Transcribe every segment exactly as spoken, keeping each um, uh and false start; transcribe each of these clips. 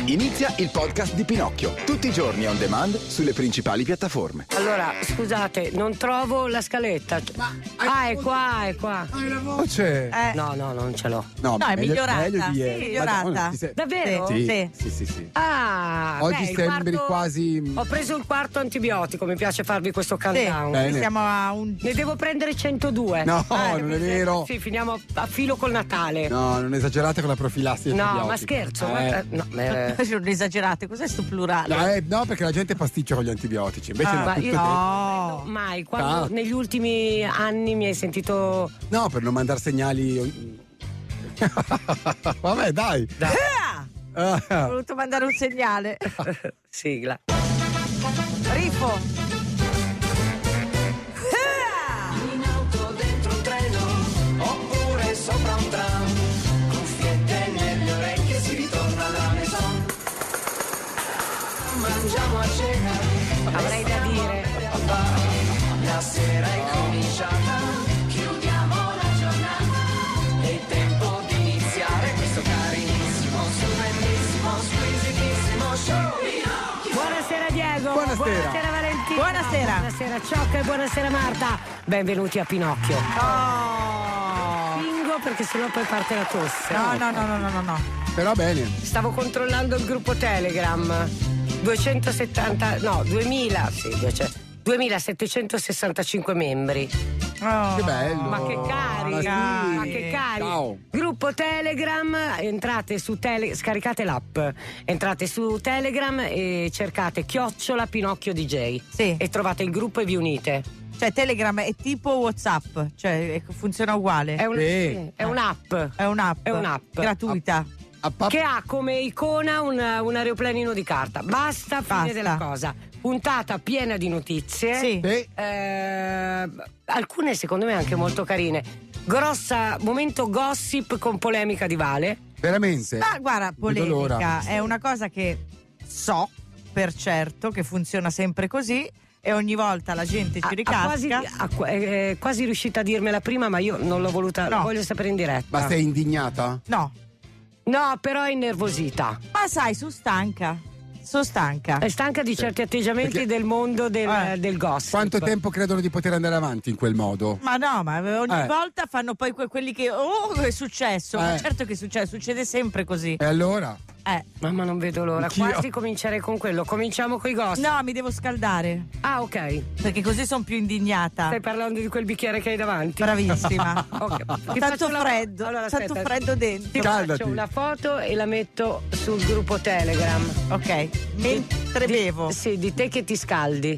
Inizia il podcast di Pinocchio, tutti i giorni on demand sulle principali piattaforme. Allora, scusate, non trovo la scaletta. Ma, ah, è qua, è qua. Hai la voce? Eh. No, no, non ce l'ho. No, No, è meglio- migliorata. meglio di Sì, ieri. migliorata. Madonna, ti sei- Davvero? Sì, Sì. sì, sì, sì. Ah, Oggi beh, il sembri quarto- quasi- Ho preso il quarto antibiotico, mi piace farvi questo Sì, countdown. Bene. siamo a un. Ne devo prendere centodue. No, Ah, non è perché- vero. Sì, finiamo a filo col Natale. No, non esagerate con la profilassi No, antibiotica. ma scherzo. Eh. guarda- no, eh. Non esagerate, cos'è sto plurale? No, eh, no, perché la gente pasticcia con gli antibiotici. Invece Ah, no, ma tutto io dentro. No. mai, quando Ah. negli ultimi anni mi hai sentito. No, per non mandare segnali. Vabbè, dai. Ah! Ho Ah. voluto mandare un segnale. Sigla. Rifo. In auto dentro un treno oppure sopra un tram, cuffiette nelle orecchie, si ritorna alla maison. Mangiamo a cena, Avrei da dire. la sera è cominciata, chiudiamo la giornata, è tempo di iniziare questo carinissimo, stupendissimo, squisitissimo show. Buonasera Diego. Buonasera. Buonasera Valentina. Buonasera. Buonasera Ciocca e buonasera Marta. Benvenuti a Pinocchio. Oh. Bingo perché sennò poi parte la tosse. No, no, no, no, no, no, no. Però bene. Stavo controllando il gruppo Telegram. duecentosettanta no, duemila, sì, duecento duemilasettecentosessantacinque membri. Oh. Che bello. Ma che cari, Ma sì. ma che cari. Ciao. Gruppo Telegram, entrate su Tele, scaricate l'app, entrate su Telegram e cercate chiocciola Pinocchio D J. Sì. E trovate il gruppo e vi unite. Cioè, Telegram è tipo WhatsApp, cioè è- funziona uguale. È, un, Sì. sì, è un'app. È un'app. È un'app. gratuita. A pap- Che ha come icona un, un aeroplanino di carta. Basta, fine Basta. della cosa. Puntata piena di notizie. Sì. Sì. Eh, alcune secondo me anche molto carine. Grossa momento gossip con polemica di Vale. Veramente? Ma guarda, Non vedo l'ora. polemica è una cosa che so per certo che funziona sempre così e ogni volta la gente ci Ha- ha quasi, ricasca. ha qu- è quasi riuscita a dirmela prima, ma io non l'ho voluta. No. La voglio sapere in diretta. Ma sei indignata? No, No, però è innervosita. ma sai, sono stanca. Sono stanca. È stanca di certi atteggiamenti Perché- del mondo del, Eh. del gossip. Quanto tempo credono di poter andare avanti in quel modo? Ma no, ma ogni Eh. volta fanno poi que- quelli che. Oh, è successo! Ma Eh. certo che è successo, succede sempre così. E allora? Eh. Mamma, non vedo l'ora. Anch'io. Quasi comincerei con quello. Cominciamo con i gossip. No, mi devo scaldare. Ah, ok. Perché così sono più indignata. Stai parlando di quel bicchiere che hai davanti? Bravissima. Ok. Ti Tanto faccio la- freddo, Allora, tanto aspetta. freddo dentro. Ti Scaldati. faccio una foto e la metto sul gruppo Telegram. Ok, mentre bevo. Sì, di te che ti scaldi.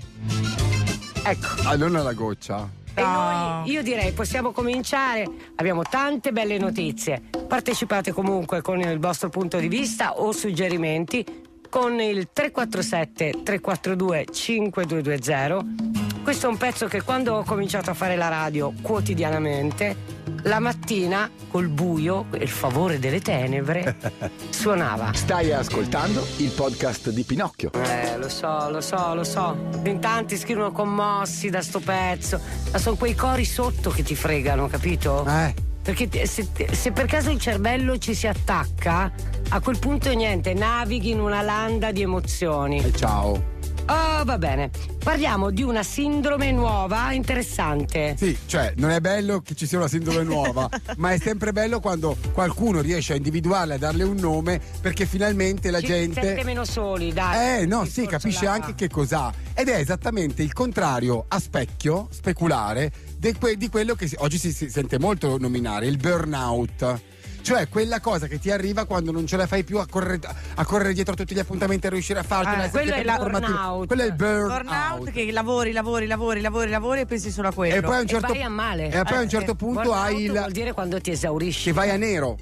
Ecco. Ah, non alla goccia. E No. noi, io direi, possiamo cominciare. Abbiamo tante belle notizie. Partecipate comunque con il vostro punto di vista o suggerimenti con il tre quattro sette tre quattro due cinque due due zero. Questo è un pezzo che quando ho cominciato a fare la radio quotidianamente, la mattina col buio e il favore delle tenebre suonava. Stai ascoltando il podcast di Pinocchio. Eh, lo so, lo so, lo so. In tanti scrivono commossi da sto pezzo, ma sono quei cori sotto che ti fregano, capito? Eh. Perché ti- se, se per caso il cervello ci si attacca, a quel punto niente, navighi in una landa di emozioni. E ciao. Oh, va bene. Parliamo di una sindrome nuova, interessante. Sì, cioè non è bello che ci sia una sindrome nuova, ma è sempre bello quando qualcuno riesce a individuarla e darle un nome, perché finalmente la Ci gente sente meno soli, dai. Eh no, Il sì, discorso capisce là. anche che cos'ha. Ed è esattamente il contrario a specchio, speculare, de que- di quello che si- oggi si, si sente molto nominare, il burnout. Cioè quella cosa che ti arriva quando non ce la fai più a correre, a correre dietro a tutti gli appuntamenti, a riuscire a farti. Ah, quello è il burnout. Quello è il burnout. Burnout che lavori, lavori, lavori, lavori, lavori e pensi solo a quello. E poi a un certo, vai a male. e poi a un Eh, certo sì. punto Burnout hai il vuol dire quando ti esaurisci. che vai a nero.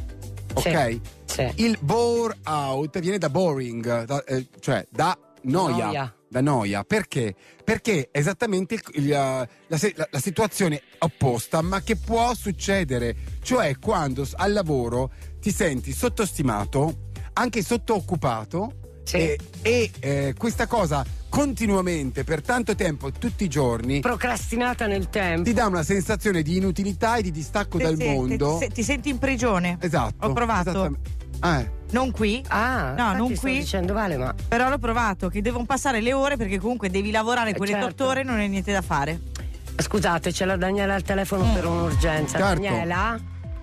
Ok? Sì. Il bore out viene da boring, da- eh, cioè da noia. Noia. Da noia. Perché? Perché è esattamente il- il- la, la se- la- la situazione opposta, ma che può succedere. Cioè quando s- al lavoro ti senti sottostimato, anche sottooccupato, Sì. e, e, eh, questa cosa continuamente per tanto tempo, tutti i giorni, Procrastinata nel tempo. ti dà una sensazione di inutilità e di distacco Sì, dal sì, mondo. Ti, ti senti in prigione. Esatto. Ho provato. esattamente. Eh. Non qui. Ah, no, non sto qui. dicendo Vale, ma Però l'ho provato, che devono passare le ore perché comunque devi lavorare Eh, quelle certo. otto ore e non hai niente da fare. scusate, c'è la Daniela al telefono Mm. per un'urgenza. Certo. Daniela?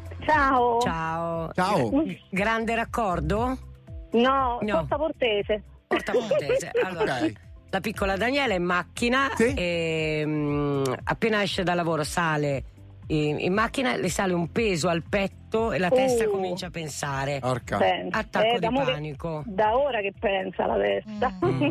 Ciao. Ciao. Ciao. Grande raccordo? No, No. Porta Portese. Porta Portese. Allora, Ok. la piccola Daniela è in macchina Sì. e mm, appena esce dal lavoro sale in, in macchina, le sale un peso al petto e la testa Uh. comincia a pensare. Orca. Pensa. Attacco Eh, da di mo che- panico. Da ora che pensa la testa.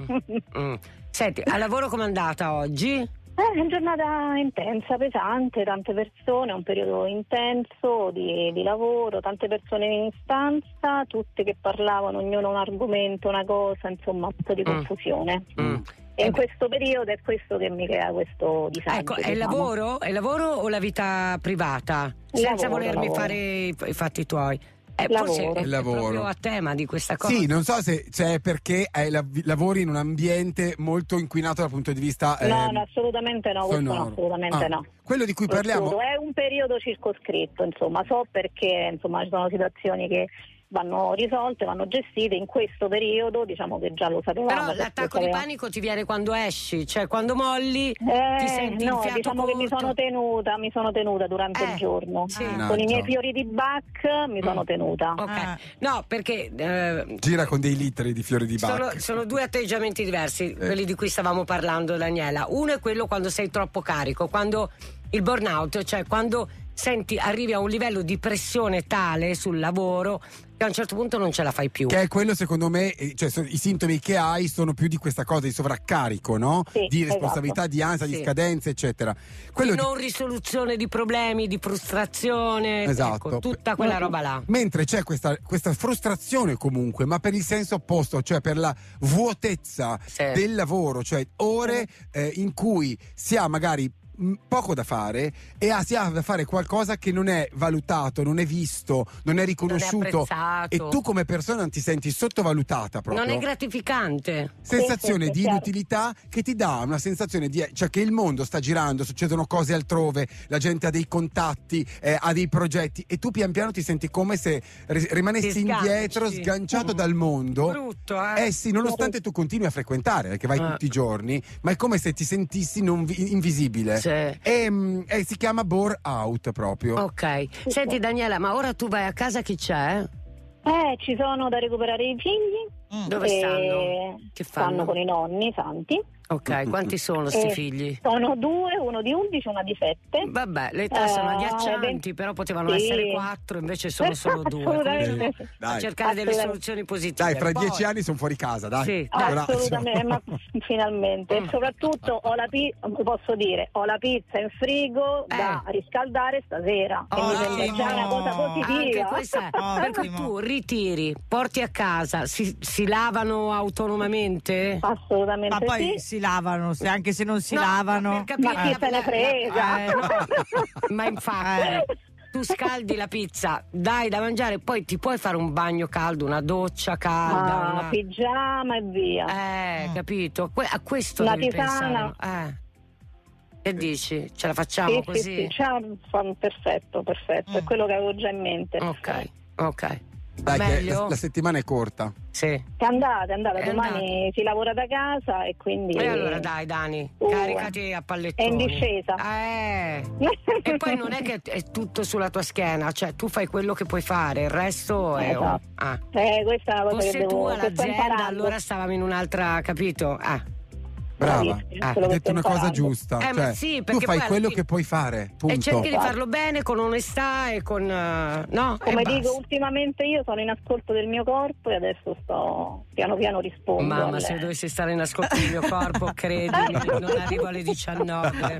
Mm. Senti, al lavoro com'è andata oggi? Eh, è una giornata intensa, pesante, tante persone, un periodo intenso di, di lavoro, tante persone in stanza, tutte che parlavano, ognuno un argomento, una cosa, insomma, un po' di Mm. confusione. Mm. E Eh in beh, questo periodo è questo che mi crea questo disagio. ecco, è il diciamo. lavoro? È il lavoro o la vita privata? Senza Lavoro, volermi lavoro. fare i, i fatti tuoi. Eh, Lavoro. forse è, Il lavoro. è proprio a tema di questa cosa. Sì, non so se c'è perché hai la- lavori in un ambiente molto inquinato dal punto di vista No, ehm, no, assolutamente no, questo sonoro. no, assolutamente Ah, no. Quello di cui parliamo. Escludo. È un periodo circoscritto, insomma, so perché insomma ci sono situazioni che vanno risolte, vanno gestite in questo periodo, diciamo che già lo sapevamo. Però perché l'attacco di sapevamo- panico ti viene quando esci, cioè quando molli Eh, ti senti no, il fiato diciamo corto. che mi sono tenuta, mi sono tenuta durante Eh, il giorno. sì. Ah. Con i miei Mannaggia. fiori di Bach mi sono tenuta. Ok. Ah. No, perché eh, Gira con dei litri di fiori di sono, Bach. sono due atteggiamenti diversi, quelli di cui stavamo parlando, Daniela. Uno è quello quando sei troppo carico, quando il burnout, cioè quando senti arrivi a un livello di pressione tale sul lavoro che a un certo punto non ce la fai più. Che è quello, secondo me, eh, cioè so- i sintomi che hai sono più di questa cosa di sovraccarico, no? Sì, Di responsabilità, esatto. di ansia, di Sì. scadenze, eccetera. Quello Di di- non risoluzione di problemi, di frustrazione, Esatto. ecco, tutta quella roba là. Mentre c'è questa, questa frustrazione comunque, ma per il senso opposto, cioè per la vuotezza Sì. del lavoro, cioè ore eh, in cui si ha magari mh, poco da fare e ha- si ha da fare qualcosa che non è valutato, non è visto, non è riconosciuto, apprezzato. e tu come persona non ti senti sottovalutata proprio. Non è gratificante. Sensazione Sì, sì, di sì, inutilità che ti dà una sensazione di, cioè che il mondo sta girando, succedono cose altrove, la gente ha dei contatti, eh, ha dei progetti e tu pian piano ti senti come se ri- rimanessi Ti sganci. indietro, sganciato dal mondo. Brutto, eh? Eh sì, nonostante tu continui a frequentare, perché vai Ah. tutti i giorni, ma è come se ti sentissi non vi- invisibile. Sì. E, mm, e si chiama bore out proprio. Ok. Senti Daniela, ma ora tu vai a casa, chi c'è? Eh, ci sono da recuperare i figli. Mm. Dove e stanno? Che fanno? Stanno con i nonni santi. Ok, quanti sono sti Eh, figli? Sono due, uno di undici e una di sette. Vabbè, le età Eh, sono agghiaccianti, venti però potevano sì. essere quattro, invece sono solo due. Assolutamente. Quindi Eh, a dai. cercare delle Assolutamente. soluzioni positive. Dai, fra Poi- dieci anni sono fuori casa, dai. Sì, Un abbraccio. Assolutamente, ma finalmente. Mm. E soprattutto ho la pizza, posso dire, ho la pizza in frigo da Eh. riscaldare stasera. Che mi Ottimo. sembra già una cosa Anche positiva. questa è. Ottimo. Per cui tu ritiri, porti a casa, si, si lavano autonomamente? Assolutamente Ma poi sì. si lavano, se- anche se non si No, lavano. per capire Ma chi la- se ne la- frega? Eh, no. Ma infatti Eh. tu scaldi la pizza, dai da mangiare, poi ti puoi fare un bagno caldo, una doccia calda. Ma una- pigiama e via. Eh, Mm. capito? Que- a questo Una devi tisana. pensare. Eh. Che dici? Ce la facciamo Sì, sì, così? sì, ciao, fa- perfetto, perfetto, è Mm. quello che avevo già in mente. Ok, ok. Dai, che Meglio? la, la settimana è corta. Sì. Che andate, andate, È domani si lavora da casa e quindi... E allora dai Dani, Uh, caricati a pallettoni. è in discesa. Eh. E poi non è che è tutto sulla tua schiena, cioè tu fai quello che puoi fare, il resto è... Esatto. Ah. Eh, questa è una cosa che Fosse devo tu che sto all'azienda, imparando. allora stavamo in un'altra, capito? Ah. Brava. Bravissimi, Ah, quello Hai che detto sto una cosa imparando. giusta. Eh, ma cioè, sì, tu perché fai poi alla quello fine- che puoi fare. Punto. E cerchi di farlo bene, con onestà e con... eh, no? Come e dico, basta. ultimamente io sono in ascolto del mio corpo e adesso sto piano piano rispondo. Mamma, alle- se dovessi stare in ascolto del mio corpo, credimi, non arrivo alle diciannove.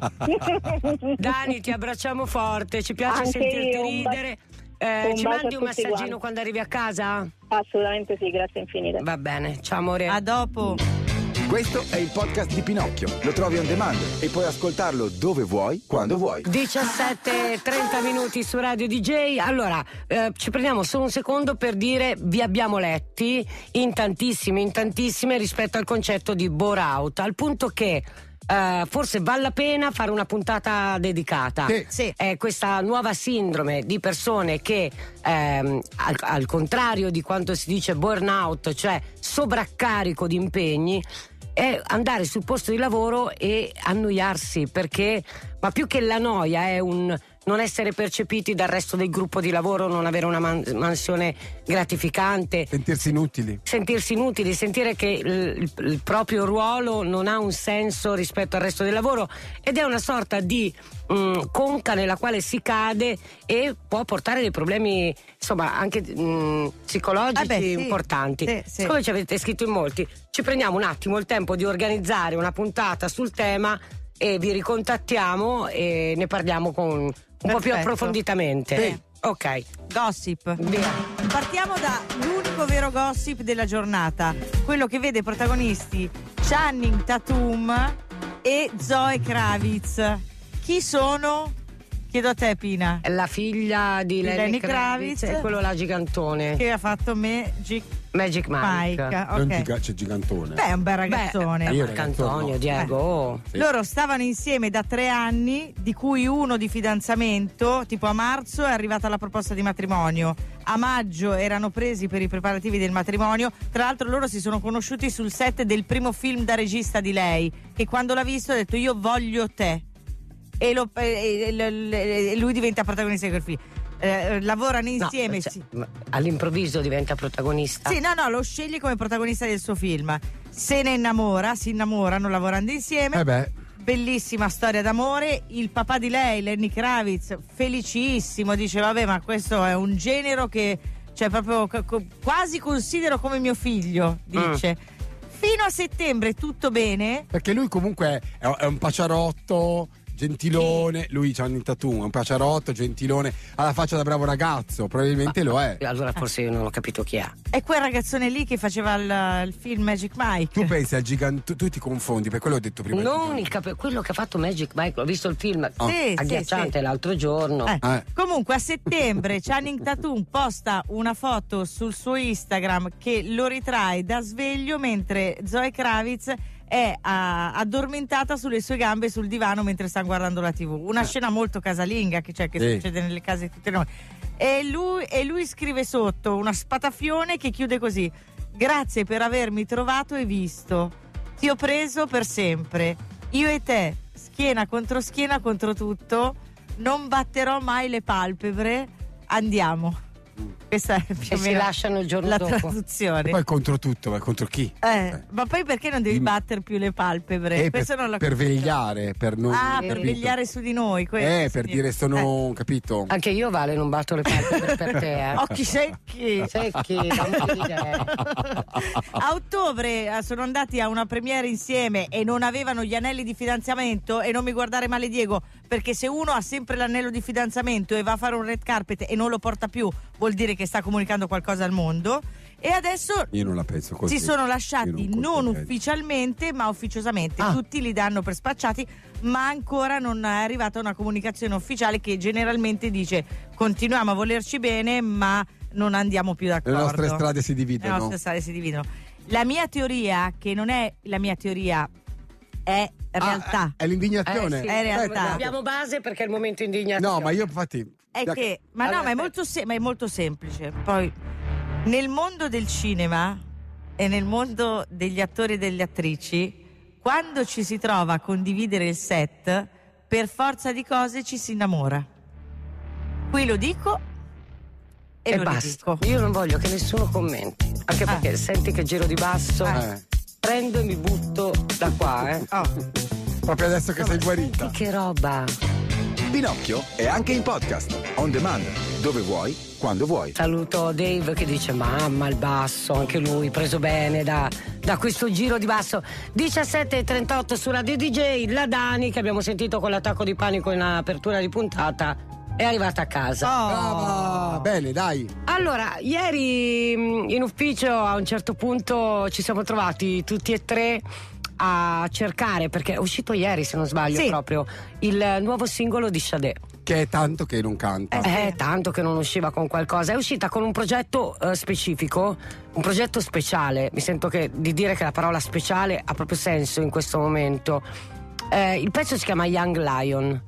Dani, ti abbracciamo forte, ci piace Anche sentirti io, un ba- ridere. Eh, un ci bacio mandi a un tutti messaggino quanti. quando arrivi a casa? Assolutamente sì, grazie infinite. Va bene, ciao amore. A dopo. Questo è il podcast di Pinocchio. Lo trovi on demand e puoi ascoltarlo dove vuoi, quando vuoi. diciassette e trenta minuti su Radio D J. Allora, eh, ci prendiamo solo un secondo per dire vi abbiamo letti in tantissime, in tantissime rispetto al concetto di bore out, al punto che eh, forse vale la pena fare una puntata dedicata. Sì. Sì. È questa nuova sindrome di persone che ehm, al, al contrario di quanto si dice burnout, cioè sovraccarico di impegni, è andare sul posto di lavoro e annoiarsi, perché ma più che la noia è un non essere percepiti dal resto del gruppo di lavoro, non avere una man- mansione gratificante, Sentirsi inutili. sentirsi inutili, sentire che il, il- il proprio ruolo non ha un senso rispetto al resto del lavoro, ed è una sorta di mh, conca nella quale si cade e può portare dei problemi, insomma, anche mh, psicologici Eh beh, sì. importanti. Sì, sì. Siccome ci avete scritto in molti, ci prendiamo un attimo il tempo di organizzare una puntata sul tema e vi ricontattiamo e ne parliamo con un po' più Perfetto. approfonditamente. Sì. Ok, Gossip. via. Partiamo dall'unico vero gossip della giornata, quello che vede protagonisti Channing Tatum e Zoe Kravitz. Chi sono? Chiedo a te, Pina. La figlia di Di Lenny, Lenny Kravitz, Kravitz. e quello là gigantone, Che ha fatto Magic Magic Mike. Mike. Non Ok. giga- c'è gigantone. Beh, è un bel ragazzone. Beh, Io Marco ragazzone, Antonio, no. Diego. oh. Sì. Loro stavano insieme da tre anni, di cui uno di fidanzamento, tipo a marzo è arrivata la proposta di matrimonio, a maggio erano presi per i preparativi del matrimonio. Tra l'altro loro si sono conosciuti sul set del primo film da regista di lei, che quando l'ha visto ha detto io voglio te, e, lo- e- e- e lui diventa protagonista di quel film. Eh, lavorano No, insieme. cioè, sì. ma all'improvviso diventa protagonista. Sì, no, no, lo sceglie come protagonista del suo film. Se ne innamora, si innamorano lavorando insieme. Eh beh, Bellissima storia d'amore. Il papà di lei, Lenny Kravitz, felicissimo, dice vabbè, ma questo è un genero che cioè proprio co- co- quasi considero come mio figlio, dice. Fino a settembre tutto bene. perché lui comunque è, è un paciarotto, gentilone. Lui c'ha un Tatum, è un paciarotto, gentilone, ha la faccia da bravo ragazzo, probabilmente lo è. Allora forse io non ho capito chi è. È quel ragazzone lì che faceva il, il film Magic Mike. Tu pensi al gigante, tu ti confondi, per quello ho detto prima. Non il capo- quello che ha fatto Magic Mike, ho visto il film Sì, agghiacciante sì, sì. l'altro giorno. Eh, Eh. Comunque a settembre Channing Tatum posta una foto sul suo Instagram che lo ritrae da sveglio mentre Zoe Kravitz è ah, addormentata sulle sue gambe sul divano mentre sta guardando la tivù. Una scena molto casalinga che, cioè, che Sì. succede nelle case di tutti noi. E lui, e lui scrive sotto una spatafione che chiude così: grazie per avermi trovato e visto. Ti ho preso per sempre. Io e te, schiena contro schiena contro tutto. Non batterò mai le palpebre. Andiamo. Questa è più E o si meno lasciano il giorno la dopo. traduzione. Poi contro tutto, ma contro chi? Eh, ma poi perché non devi Dimmi. battere più le palpebre? Eh, Questo per, non l'ho per capito. vegliare, per non. Ah, per capito? vegliare su di noi. questo Eh, per significa. dire sono, capito? Anche io, Vale, non batto le palpebre per te. Eh. Occhi secchi. Secchi, non ridere. A ottobre eh, sono andati a una premiere insieme e non avevano gli anelli di fidanzamento. E non mi guardare male, Diego, perché se uno ha sempre l'anello di fidanzamento e va a fare un red carpet e non lo porta più, vuol dire che sta comunicando qualcosa al mondo. E adesso Io non la penso così. si sono Io lasciati non non conto bene. ufficialmente ma ufficiosamente. Ah. Tutti li danno per spacciati, ma ancora non è arrivata una comunicazione ufficiale che generalmente dice continuiamo a volerci bene ma non andiamo più d'accordo. Le nostre strade si Le dividono. nostre strade si dividono. La mia teoria, che non è la mia teoria, è realtà. Ah, è l'indignazione. Eh, sì. È realtà. Abbiamo base perché è il momento indignazione. No, ma io infatti. È che, ma no, Allora, ma è, molto se- ma è molto semplice. Poi, nel mondo del cinema e nel mondo degli attori e delle attrici, quando ci si trova a condividere il set, per forza di cose ci si innamora. Qui lo dico e, e lo basta. ridico. Io non voglio che nessuno commenti. Anche Ah. perché senti che giro di basso, Eh, prendo e mi butto da qua, eh. Oh. proprio adesso che sei guarita. Che roba. Pinocchio è anche in podcast, on demand, dove vuoi, quando vuoi. Saluto Dave che dice mamma il basso, anche lui preso bene da, da questo giro di basso. diciassette e trentotto su Radio D J, la Dani che abbiamo sentito con l'attacco di panico in apertura di puntata è arrivata a casa. Oh. Brava, bene, dai. Allora, ieri mh, in ufficio a un certo punto ci siamo trovati tutti e tre a cercare, perché è uscito ieri se non sbaglio Sì. proprio, il nuovo singolo di Sade. Che è tanto che non canta. Eh, tanto che non usciva con qualcosa. È uscita con un progetto eh, specifico, un progetto speciale. Mi sento che, di dire che la parola speciale ha proprio senso in questo momento. Eh, il pezzo si chiama Young Lion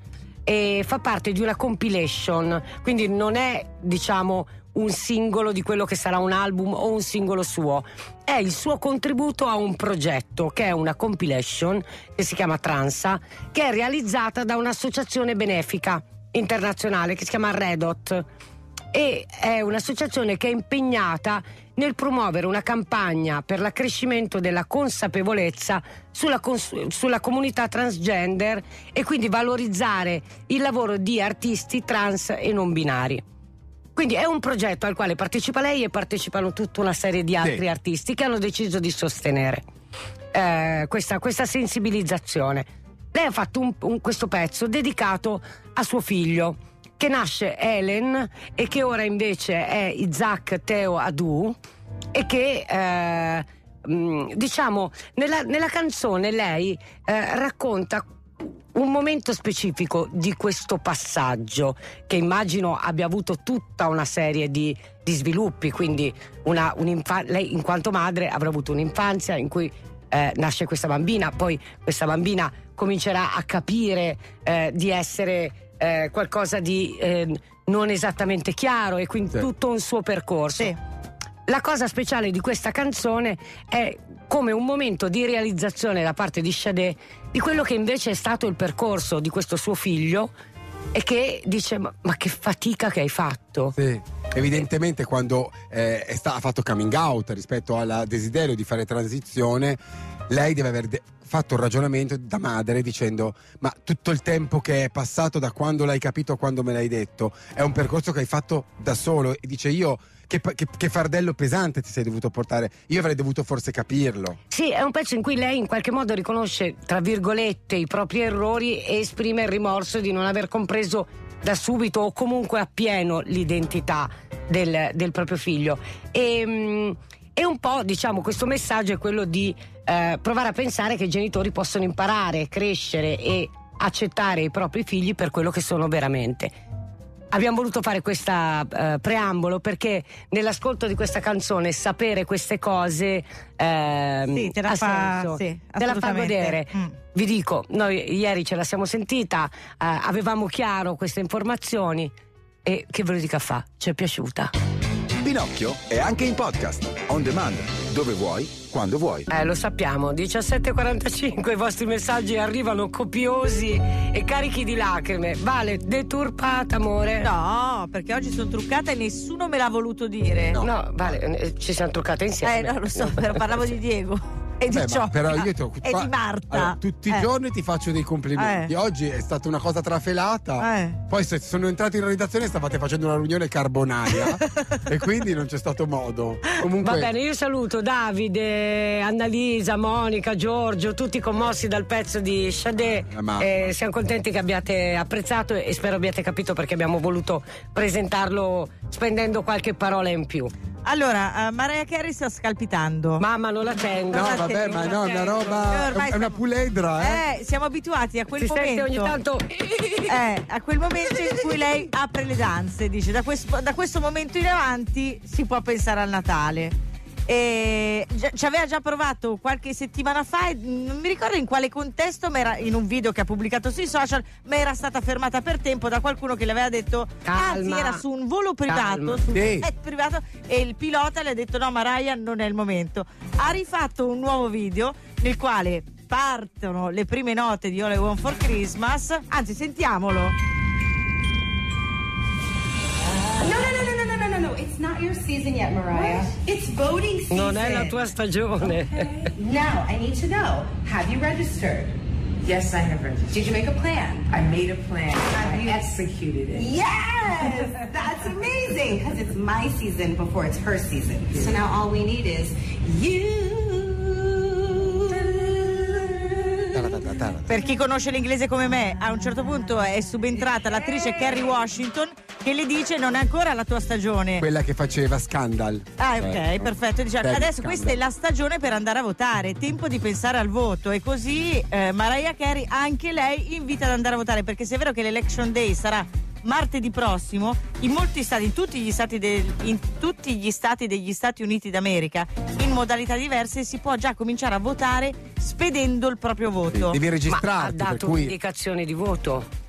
e fa parte di una compilation, quindi non è, diciamo, un singolo di quello che sarà un album o un singolo suo, è il suo contributo a un progetto che è una compilation che si chiama Transa, che è realizzata da un'associazione benefica internazionale che si chiama Red Hot, e è un'associazione che è impegnata nel promuovere una campagna per l'accrescimento della consapevolezza sulla, cons- sulla comunità transgender e quindi valorizzare il lavoro di artisti trans e non binari. Quindi è un progetto al quale partecipa lei e partecipano tutta una serie di altri sì. artisti che hanno deciso di sostenere eh, questa, questa sensibilizzazione. Lei ha fatto un, un, questo pezzo dedicato a suo figlio, che nasce Helen e che ora invece è Isaac Theo Adu, e che eh, mh, diciamo nella, nella canzone lei eh, racconta un momento specifico di questo passaggio, che immagino abbia avuto tutta una serie di, di sviluppi, quindi una, lei in quanto madre avrà avuto un'infanzia in cui eh, nasce questa bambina, poi questa bambina comincerà a capire eh, di essere eh, qualcosa di eh, non esattamente chiaro, e quindi sì. tutto un suo percorso. Sì. La cosa speciale di questa canzone è come un momento di realizzazione da parte di Sade di quello che invece è stato il percorso di questo suo figlio, e che dice ma, ma che fatica che hai fatto. Sì. Evidentemente quando eh, è sta- ha fatto coming out rispetto al desiderio di fare transizione, lei deve aver de- fatto un ragionamento da madre dicendo ma tutto il tempo che è passato da quando l'hai capito a quando me l'hai detto è un percorso che hai fatto da solo, e dice io Che, che, che fardello pesante ti sei dovuto portare, io avrei dovuto forse capirlo. Sì, è un pezzo in cui lei in qualche modo riconosce tra virgolette i propri errori e esprime il rimorso di non aver compreso da subito o comunque appieno l'identità del, del proprio figlio, e, mh, e un po' diciamo questo messaggio è quello di eh, provare a pensare che i genitori possono imparare, crescere e accettare i propri figli per quello che sono veramente. Abbiamo voluto fare questa uh, preambolo perché nell'ascolto di questa canzone sapere queste cose eh, sì, te la ha fa, senso, sì, te la fa godere. Mm. Vi dico, noi ieri ce la siamo sentita, uh, avevamo chiaro queste informazioni, e che ve lo dica fa, ci è piaciuta. Pinocchio è anche in podcast, on demand, dove vuoi, quando vuoi. Eh, lo sappiamo, diciassette e quarantacinque, i vostri messaggi arrivano copiosi e carichi di lacrime. Vale, deturpata, amore? No, perché oggi sono truccata e nessuno me l'ha voluto dire. No, no Vale, eh, ci siamo truccate insieme. Eh, no, lo so, però parlavo di Diego. E di, Beh, Ciocca, però io ti ho, e fa, di Marta allora, tutti eh. i giorni ti faccio dei complimenti. eh. Oggi è stata una cosa trafelata, eh. poi se sono entrato in redazione stavate facendo una riunione carbonaria e quindi non c'è stato modo. Comunque... Va bene, io saluto Davide, Annalisa, Monica, Giorgio, tutti commossi dal pezzo di Sade. Eh, siamo contenti che abbiate apprezzato e spero abbiate capito perché abbiamo voluto presentarlo spendendo qualche parola in più. Allora, uh, Mariah Carey sta scalpitando. Mamma, non la tengo. No, la vabbè, tengo, ma la no, è una roba. È una puledra, eh? eh. Siamo abituati a quel si momento. Sente ogni tanto. Eh, a quel momento in cui lei apre le danze, dice da questo, da questo momento in avanti si può pensare al Natale. E ci aveva già provato qualche settimana fa, e non mi ricordo in quale contesto, ma era in un video che ha pubblicato sui social, ma era stata fermata per tempo da qualcuno che le aveva detto calma, anzi era su un volo privato, su un sì. jet privato, e il pilota le ha detto no Mariah, non è il momento. Ha rifatto un nuovo video nel quale partono le prime note di All I Want for Christmas, anzi sentiamolo. No, no, no, no, no, no, no, no. It's not your season yet, Mariah. It's voting season. Non è la tua stagione. Okay. Now, I need to know, have you registered? Yes, I have registered. Did you make a plan? I made a plan. Have I you executed it. Yes! That's amazing, because it's my season before it's her season. Yeah. So now all we need is you. Per chi conosce l'inglese come me, a un certo punto è subentrata l'attrice Kerry Washington che le dice non è ancora la tua stagione. Quella che faceva Scandal. Ah, ok, eh, perfetto. Dice, Kerry adesso Scandal. questa è la stagione per andare a votare, tempo di pensare al voto. E così eh, Mariah Carey, anche lei, invita ad andare a votare, perché se è vero che l'Election Day sarà martedì prossimo in molti stati, in tutti gli stati, del, in tutti gli stati degli Stati Uniti d'America, in modalità diverse, si può già cominciare a votare spedendo il proprio voto. Devi Ma ha registrarti, per dato cui un'indicazione di voto?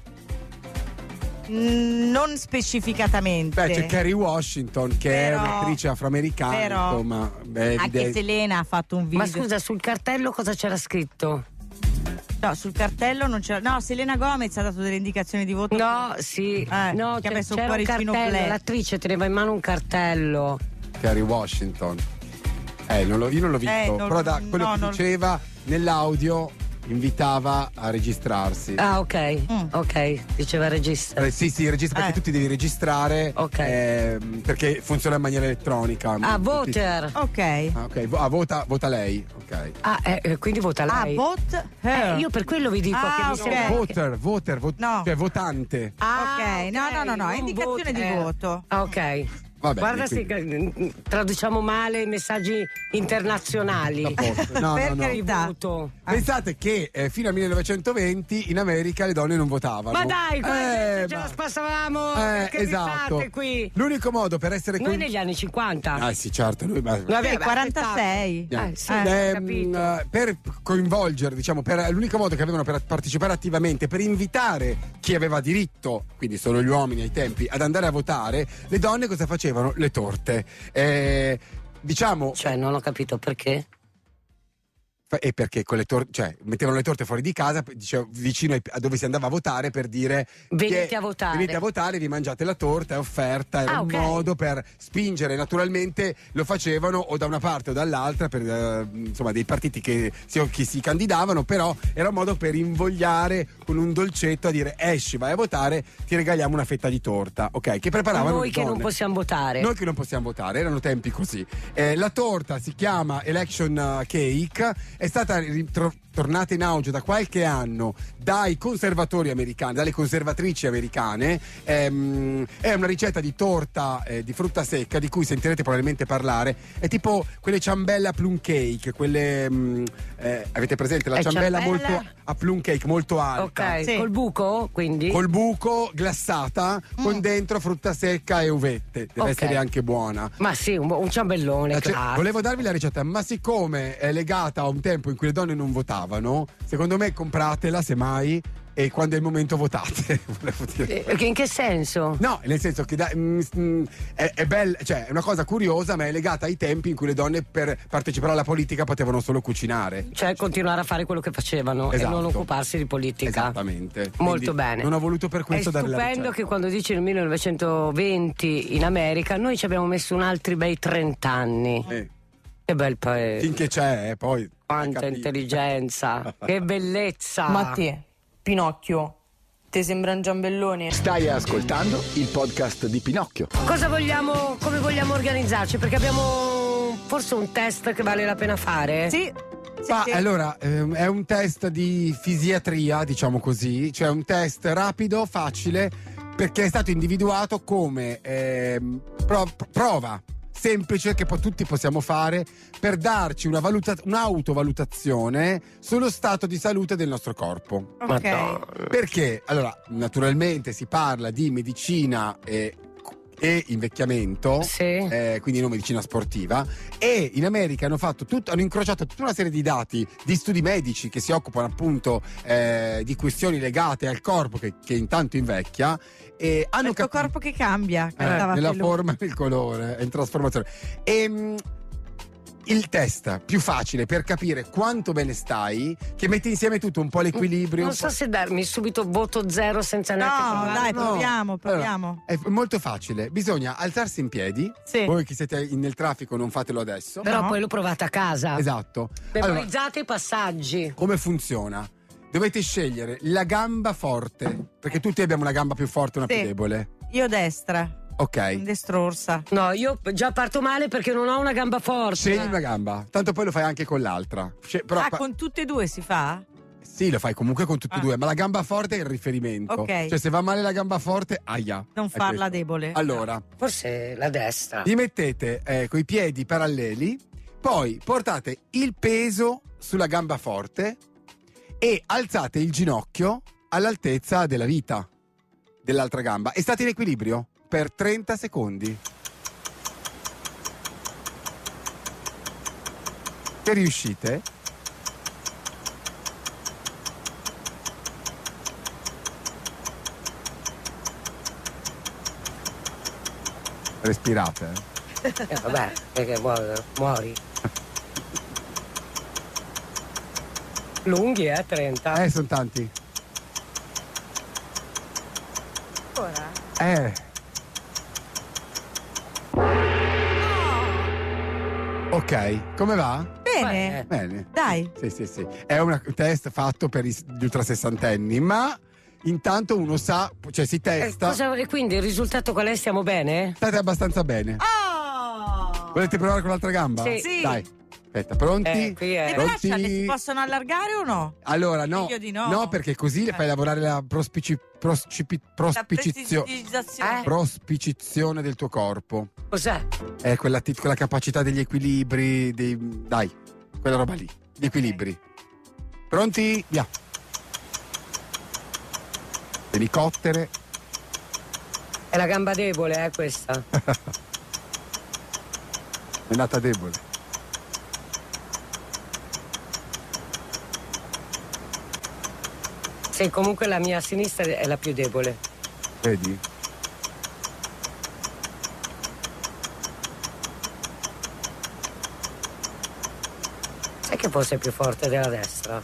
Mm, non specificatamente. beh, c'è Kerry Washington che Però- è un'attrice afroamericana, però- insomma, beh, Anche evidente. Selena ha fatto un video. Ma scusa, sul cartello cosa c'era scritto? No, sul cartello non c'era. No, Selena Gomez ha dato delle indicazioni di voto. No, sì, Eh, no, che ha c'è- messo un c'era un cuoricino cartello, play. l'attrice teneva in mano un cartello. Kerry Washington. Eh, non lo- io non l'ho visto, Eh, non- però da quello no, che non- diceva nell'audio invitava a registrarsi. Ah, ok, Mm. ok, diceva regista. Eh, sì, sì, registra perché Eh. tu ti devi registrare, Ok. ehm, perché funziona in maniera elettronica. Ah, Tutti- voter. Ok. Ah, ok, vo- ah, vota, vota lei. Ok. Ah, eh, eh, quindi vota Ah, lei. vote her. Eh, io per quello vi dico Ah, che mi ok. sembra che- Voter, voter, vo- No. cioè votante. Ah, Ok, no, no, no, no, non indicazione di voter. voto. Ah, ok. Vabbè, Guarda se quindi- eh, traduciamo male i messaggi internazionali. A posto. No, Per no, no. carità. Voto. Pensate che eh, fino al millenovecentoventi in America le donne non votavano. Ma dai, quanta gente Eh, ce ma- la spassavamo? Eh, che esatto. risate qui? L'unico modo per essere Noi con- negli anni cinquanta. Ah sì, certo, lui ma- Vabbè, Sì, beh, quarantasei. aspettate. Eh, sì, Eh, ho capito. mh, per coinvolgere, diciamo, per, l'unico modo che avevano per partecipare attivamente, per invitare chi aveva diritto, quindi solo gli uomini ai tempi, ad andare a votare, le donne cosa facevano? Le torte. Eh, diciamo, Cioè, non ho capito perché. e perché con le torte, cioè mettevano le torte fuori di casa, diceva, vicino ai- a dove si andava a votare, per dire Venite che- a votare. venite a votare, vi mangiate la torta, è offerta, era Ah, un ok. modo per spingere. Naturalmente lo facevano o da una parte o dall'altra per eh, insomma dei partiti che si, che si candidavano, però era un modo per invogliare con un dolcetto a dire esci, vai a votare, ti regaliamo una fetta di torta, ok? Che preparavano Noi le che non donne. possiamo votare. Noi che non possiamo votare, erano tempi così. Eh, la torta si chiama Election uh, Cake, è stata ritro- tornata in auge da qualche anno dai conservatori americani, dalle conservatrici americane. Ehm, è una ricetta di torta eh, di frutta secca di cui sentirete probabilmente parlare. È tipo quelle ciambella plum cake, quelle mh, eh, avete presente la È ciambella, ciambella? molto a plum cake molto alta. Ok, Sì. col buco, quindi? Col buco, glassata, con dentro frutta secca e uvette. Deve Ok. essere anche buona. Ma sì, un, un ciambellone, Eh, cioè, classico. volevo darvi la ricetta, ma siccome è legata a un tempo in cui le donne non votavano, secondo me compratela semmai e quando è il momento votate. Volevo dire. Eh, in che senso? No, nel senso che da- mm, mm, è, è bella, cioè è una cosa curiosa, ma è legata ai tempi in cui le donne per partecipare alla politica potevano solo cucinare. Cioè continuare a fare quello che facevano e Esatto. non occuparsi di politica. Esattamente. Molto Quindi bene. Non ho voluto per questo È dare la stupendo ricetta. che quando dici nel millenovecentoventi in America noi ci abbiamo messo un altri bei trenta anni. Eh, Che bel paese. finché c'è, eh, poi. hai Quanta capito. intelligenza. Che bellezza. Mattia, Pinocchio, ti sembra un giambellone? Stai ascoltando il podcast di Pinocchio. Cosa vogliamo, come vogliamo organizzarci? Perché abbiamo forse un test che vale la pena fare? Sì. Sì, Ma sì. allora ehm, è un test di fisiatria, diciamo così, cioè un test rapido, facile, perché è stato individuato come ehm, pro- prova semplice che poi tutti possiamo fare per darci una valuta- un'autovalutazione sullo stato di salute del nostro corpo. Ok. Madonna. Perché? Allora, naturalmente si parla di medicina e, e invecchiamento, Sì. eh, quindi non medicina sportiva, e in America hanno fatto tutto, hanno incrociato tutta una serie di dati di studi medici che si occupano appunto eh, di questioni legate al corpo che, che intanto invecchia, e hanno Il tuo capito corpo che cambia. eh, cantava nella Pelù. forma e nel colore, è in trasformazione. E il test più facile per capire quanto bene stai, che mette insieme tutto, un po' l'equilibrio. Non un so po'- se darmi subito voto zero senza neanche No, provare. dai, No. proviamo, proviamo. Allora, è molto facile, bisogna alzarsi in piedi. Sì. Voi che siete in- nel traffico non fatelo adesso. Però No. poi lo provate a casa. Esatto. Allora, Memorizzate i passaggi. come funziona? Dovete scegliere la gamba forte, perché tutti abbiamo una gamba più forte e una Sì. più debole. Io destra, Ok. destrorsa. No, io già parto male perché non ho una gamba forte. Scegli una gamba, tanto poi lo fai anche con l'altra. Sce- però Ah, qua- con tutte e due si fa? Sì, lo fai comunque con tutti e Ah. due, ma la gamba forte è il riferimento. Ok. Cioè, se va male la gamba forte, aia. Non È farla questo. debole. Allora, Forse la destra. vi mettete eh, coi piedi paralleli, poi portate il peso sulla gamba forte e alzate il ginocchio all'altezza della vita. dell'altra gamba e state in equilibrio per trenta secondi. Se riuscite, respirate. Eh, vabbè, perché muori. muori. Lunghi, eh, trenta. Eh, sono tanti. Ora? Eh. Ok, come va? Bene. Bene. Dai. Sì, sì, sì. È un test fatto per gli ultrasessantenni, ma intanto uno sa, cioè si Eh, testa. cosa- e quindi il risultato qual è? Stiamo bene? State abbastanza bene. Oh! Volete provare con l'altra gamba? Sì. Sì. Dai. Aspetta, pronti? Eh, qui è- Le Pronti? braccia le si possono allargare o no? Allora, no. Meglio di no. perché così le fai lavorare la prospici, proscipi- La prospicizio- prestigizzazione. Eh? prospicizione del tuo corpo. Cos'è? È quella, tit- quella capacità degli equilibri, dei, dai, quella roba lì, gli equilibri. Pronti? Via. Elicottere. È la gamba debole, eh, questa. È nata debole. Sì, comunque la mia sinistra è la più debole. Vedi? Sai che forse è più forte della destra?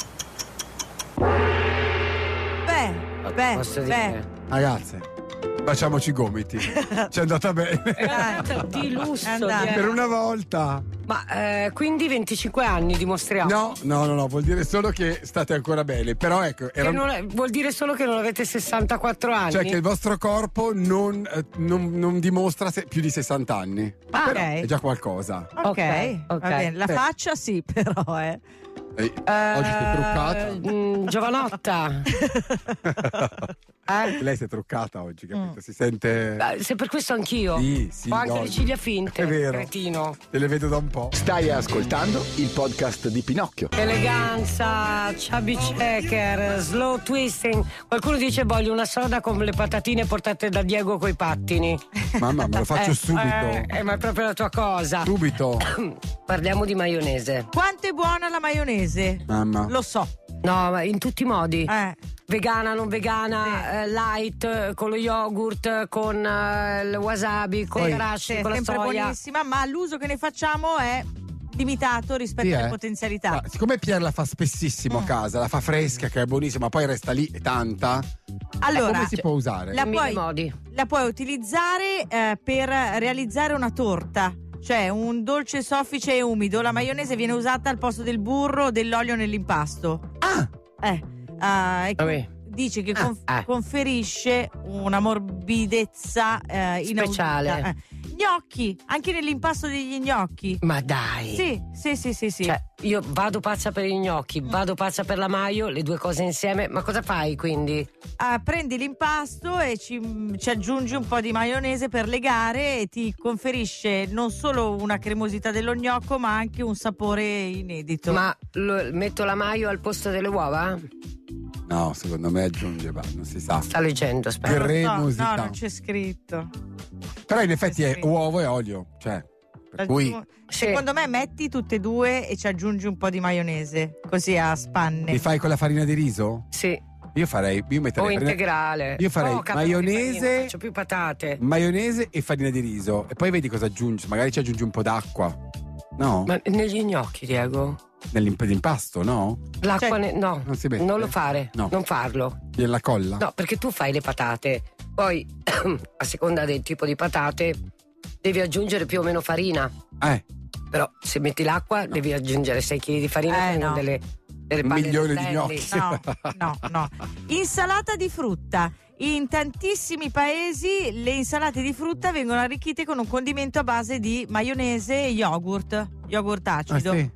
Beh, beh, Posso beh. dire? Ragazze, facciamoci i gomiti. Ci è andata bene. È andata di lusso. È andata. di- Per una volta. Ma eh, quindi venticinque anni dimostriamo? No, no, no, no, vuol dire solo che state ancora bene. Però ecco, Che era un- non è- vuol dire solo che non avete sessantaquattro anni? cioè che il vostro corpo non, eh, non- non dimostra se- più di sessanta anni. Ah, Però ok. è già qualcosa. Ok, Ok, ok. va bene. La Eh. faccia sì, però, eh. Eh, oggi sei truccata. Eh, mm, giovanotta. Eh? Lei si è truccata oggi, capito? Si sente. Eh, Se per questo anch'io. Sì, sì, Ho anche no. le ciglia finte. È vero. Cretino. Te le vedo da un po'. Stai ascoltando il podcast di Pinocchio. Eleganza, chubby checker, slow twisting. Qualcuno dice voglio una soda con le patatine portate da Diego coi pattini. Mamma, me lo faccio Eh, subito. eh, eh, ma è proprio la tua cosa. Subito. Parliamo di maionese. Quanto è buona la maionese? Mamma. Lo so. No, ma in tutti i modi. Eh. Vegana, non vegana, eh, light, eh, con lo yogurt, con eh, il wasabi, con Poi- il arashi, Sì, è con la sempre soia. buonissima, ma l'uso che ne facciamo è limitato rispetto Sì, alle eh. potenzialità. Ma siccome Pier la fa spessissimo a Mm. casa, la fa fresca, che è buonissima, poi resta lì e tanta. Allora, come si può usare? la In mille puoi, modi. la puoi utilizzare eh, per realizzare una torta, cioè un dolce soffice e umido. La maionese viene usata al posto del burro o dell'olio nell'impasto. Ah! Eh, ah, e Vabbè. dice che Ah, conf- ah. conferisce una morbidezza eh, inaudita. Speciale. Eh. Gnocchi, anche nell'impasto degli gnocchi. Ma dai. Sì, sì, sì, sì, sì. Cioè, io vado pazza per i gnocchi, vado pazza per la maio, le due cose insieme. Ma cosa fai quindi? Ah, prendi l'impasto e ci, ci aggiungi un po' di maionese per legare e ti conferisce non solo una cremosità dello gnocco ma anche un sapore inedito. Ma lo- metto la maio al posto delle uova? No, secondo me aggiunge, ma non si sa. Sta leggendo, aspetta. Non lo so, cremosità. no, non c'è scritto. Però in effetti è scritto. uovo e olio, cioè. Per cui Aggiungo- Sì. Secondo me metti tutte e due e ci aggiungi un po' di maionese, così a spanne. li fai con la farina di riso? Sì, Io farei, io o metterei farina- integrale. Io farei Poca però di maionese- farina, faccio più patate. maionese e farina di riso. E poi vedi cosa aggiungi. Magari ci aggiungi un po' d'acqua. No? Ma negli gnocchi, Diego? Nell'impasto, no? L'acqua Cioè, ne- no, non si mette? non lo fare, No. non farlo. Gliela colla? No, perché tu fai le patate, poi a seconda del tipo di patate devi aggiungere più o meno farina. Eh, Però se metti l'acqua devi aggiungere sei chili di farina Eh, con no. delle, delle un palle milione di rotelle. gnocchi. No, no, no. Insalata di frutta. In tantissimi paesi le insalate di frutta vengono arricchite con un condimento a base di maionese e yogurt, yogurt acido. Ah, sì?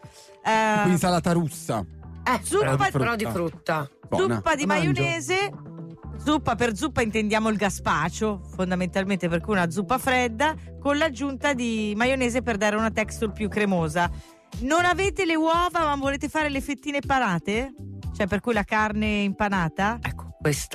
Eh, Quindi insalata russa. Eh, Zuppa però, di però di frutta. frutta. Buona. zuppa di La mangio. maionese. Zuppa, per zuppa intendiamo il gazpacio, fondamentalmente, per cui una zuppa fredda con l'aggiunta di maionese per dare una texture più cremosa. Non avete le uova ma volete fare le fettine panate? Cioè per cui la carne impanata? Ecco, questa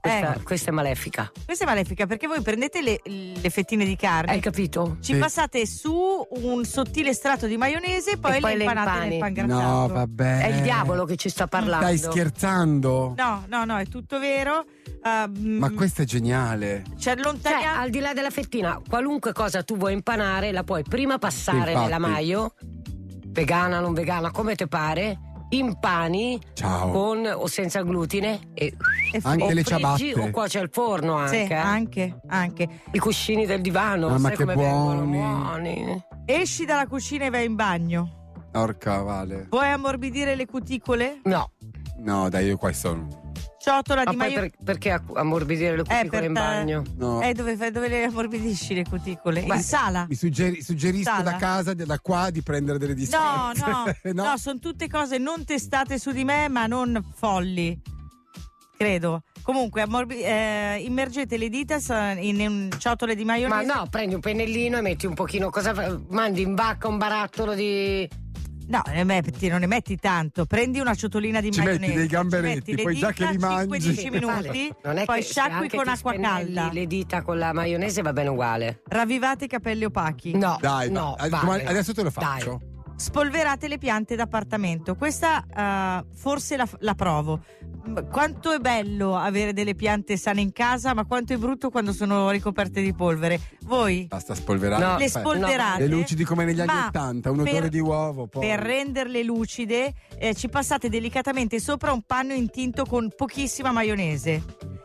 questa, Ecco. questa è malefica. Questa è malefica perché voi prendete le, le fettine di carne, Hai capito? ci Sì. passate su un sottile strato di maionese e poi, E poi le le impanate impani. nel pangrattato. No, vabbè. È il diavolo che ci sta parlando. Stai scherzando? No, no, no, è tutto vero. Uh, Ma questo è geniale. ci Cioè, allontaniamo. al di là della fettina, qualunque cosa tu vuoi impanare, la puoi prima passare Infatti. nella maio, vegana, non vegana, come te pare, impani Ciao. con o senza glutine e E Anche o le friggi ciabatte. o cuoci al forno anche. Sì, eh. anche, anche. I cuscini del divano, Mamma, sai che come vengono? buoni. Buoni. Esci dalla cucina e vai in bagno. Porca Vale. Vuoi ammorbidire le cuticole? No, No, dai, io qua sono. Ciotola ma di poi maionese. per- perché a- ammorbidire le cuticole per in ta- bagno? No. Eh, dove, fai- dove le ammorbidisci le cuticole? Beh, in sala? Mi suggeri- suggerisco Sala? da casa, da qua, di prendere delle No, distanze. no, no, sono tutte cose non testate su di me, ma non folli. Credo. Comunque, ammorbi- eh, immergete le dita sa- in un ciotole di Ma maionese. no, prendi un pennellino e metti un pochino, cosa fa- mandi in vacca un barattolo di... No, ne metti- non ne metti tanto. Prendi una ciotolina di Ci maionese. metti dei ci gamberetti, metti le poi già dita, che li mangi. cinque dieci minuti, Non è poi che se sciacqui anche con ti acqua spennelli calda. le dita con la maionese va bene uguale. Ravvivate i capelli opachi. No, Dai, no, va- vale. adesso te lo Dai. faccio. Spolverate le piante d'appartamento. Questa eh, forse la, la provo. M- Quanto è bello avere delle piante sane in casa, ma quanto è brutto quando sono ricoperte di polvere. Voi Basta spolverare. No, le Fai- spolverate. Le lucidi come negli anni ma ottanta, un per- odore di uovo. Poi. Per renderle lucide, eh, ci passate delicatamente sopra un panno intinto con pochissima maionese.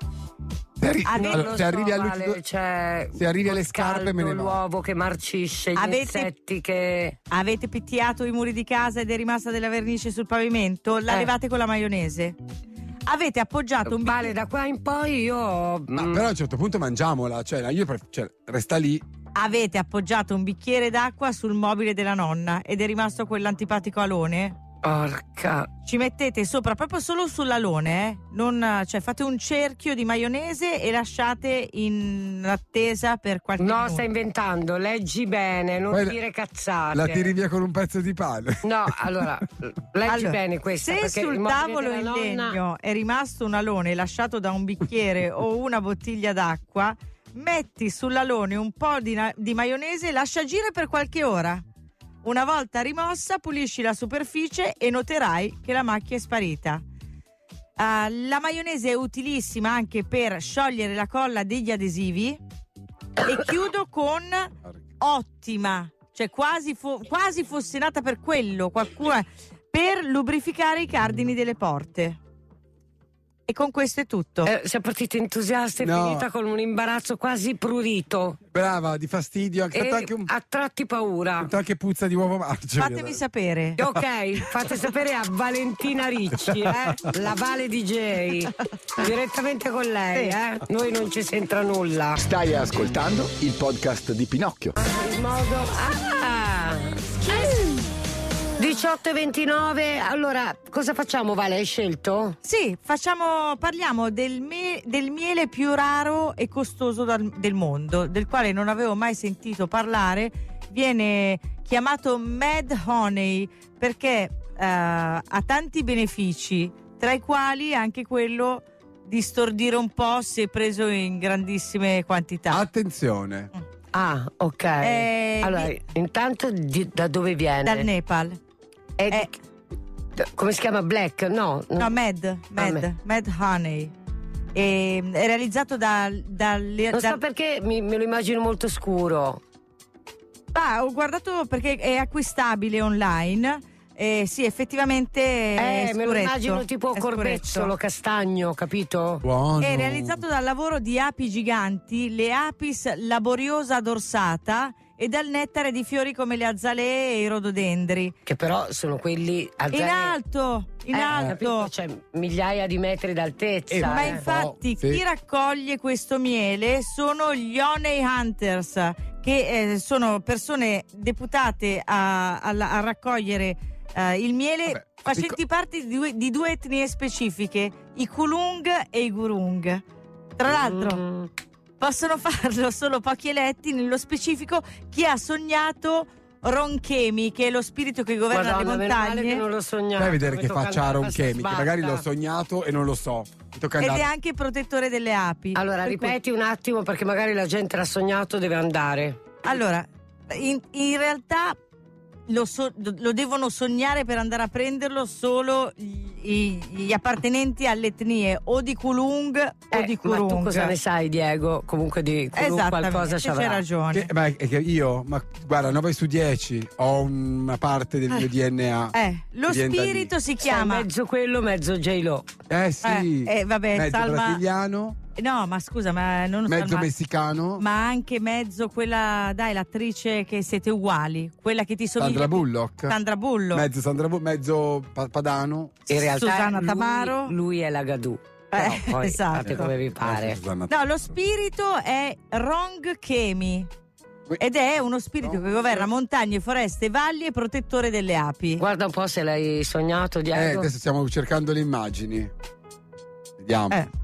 Se, arri- Avete- allora, Non se lo arrivi so, al Vale, lucido- cioè, se arrivi alle col scarpe caldo, me ne vado. l'uovo che marcisce, gli Avete- insetti che... Avete pittiato i muri di casa ed è rimasta della vernice sul pavimento? La Eh. levate con la maionese. Avete appoggiato un Vale, bicchiere- da qua in poi io... No, mm, però a un certo punto mangiamola. Cioè, io pre- cioè, resta lì. Avete appoggiato un bicchiere d'acqua sul mobile della nonna ed è rimasto quell'antipatico alone? Porca... Ci mettete sopra proprio solo sull'alone, eh? Non, cioè fate un cerchio di maionese e lasciate in attesa per qualche No, minuto. stai inventando, leggi bene, non Poi la- dire cazzate. La tiri via con un pezzo di pane. No, allora, leggi Allora, bene questa. se perché il sul mobile tavolo della in nonna- legno è rimasto un alone lasciato da un bicchiere o una bottiglia d'acqua, metti sull'alone un po' di, na- di maionese e lascia agire per qualche ora. Una volta rimossa, pulisci la superficie e noterai che la macchia è sparita. Ah, la maionese è utilissima anche per sciogliere la colla degli adesivi. E chiudo con ottima, cioè quasi, fo- quasi fosse nata per quello, qualcuno, per lubrificare i cardini delle porte. E con questo è tutto. Eh, sei partita entusiasta e No. finita con un imbarazzo quasi prurito Brava, di fastidio. Anche, e tanto anche un, a tratti paura. tanto anche puzza di uovo marcio. Fatemi sapere. Ok, fate sapere a Valentina Ricci, eh? La Vale D J, direttamente con lei, Sì. eh? Noi non ci c'entra nulla. Stai ascoltando il podcast di Pinocchio. In modo... Ah! diciotto e ventinove, allora cosa facciamo, Vale? Hai scelto? Sì, facciamo, parliamo del, me- del miele più raro e costoso dal- del mondo, del quale non avevo mai sentito parlare. Viene chiamato Mad Honey perché eh, ha tanti benefici, tra i quali anche quello di stordire un po' se preso in grandissime quantità. Attenzione. Ah, ok. Eh, allora, di- intanto di- da dove viene? Dal Nepal. È di- eh. Come si chiama? Black? No. No, Mad, Mad, Mad. Mad Honey. E, è realizzato da, dalle- Non da- so perché mi- me lo immagino molto scuro. Ah, ho guardato perché è acquistabile online. Eh, sì, effettivamente è Eh, me lo scuretto, immagino tipo è corbezzolo, scuretto. castagno, capito? Buono. È realizzato dal lavoro di api giganti, le apis laboriosa dorsata, e dal nettare di fiori come le azalee e i rododendri. Che però sono quelli In alto, in Eh, alto. capito? Cioè migliaia di metri d'altezza. Eh, Ma eh. infatti sì. chi raccoglie questo miele sono gli Honey Hunters, che eh, sono persone deputate a, a- a raccogliere eh, il miele Vabbè, facenti dico- parte di due, di due etnie specifiche, i Kulung e i Gurung. Tra l'altro Mm. possono farlo solo pochi eletti, nello specifico chi ha sognato Ron Chemi, che è lo spirito che governa Madonna, le meno male montagne. che non l'ho sognato. Fai vedere mi che tocca faccia andare Ron a Chemi, che sbatta. magari l'ho sognato e non lo so. Mi tocca Ed andare. è anche protettore delle api. Allora, Per cui- ripeti un attimo perché magari la gente l'ha sognato, deve andare. Allora, in, in realtà lo, so- lo devono sognare per andare a prenderlo solo gli, gli appartenenti alle etnie o di Kulung o Eh, di ma Kurung. tu cosa ne sai, Diego? Comunque di Kulung Esattamente, qualcosa ci c'hai avrà. ragione. Che, ma è che io, ma guarda, nove su dieci ho una parte del mio D N A. Eh, lo che viene da spirito lì. si Sei chiama. mezzo quello, mezzo J-Lo. Eh sì. Eh, eh, vabbè, mezzo Salma- brasiliano, No, ma scusa, ma non mezzo Salma- messicano. ma anche mezzo quella, dai, l'attrice che siete uguali, quella che ti somiglia. Sandra Bullock. Sandra Bullock. Mezzo Sandra Bullock, mezzo pa- Padano. In realtà Susanna lui, Tamaro. lui è la Gadù. Però Eh, poi esatto. fate come vi pare. Susanna- No, lo spirito è Rong Chemi. Ed è uno spirito che governa montagne, foreste, valli e protettore delle api. Guarda un po' se l'hai sognato, Eh, Diego. adesso stiamo cercando le immagini. Vediamo. Eh.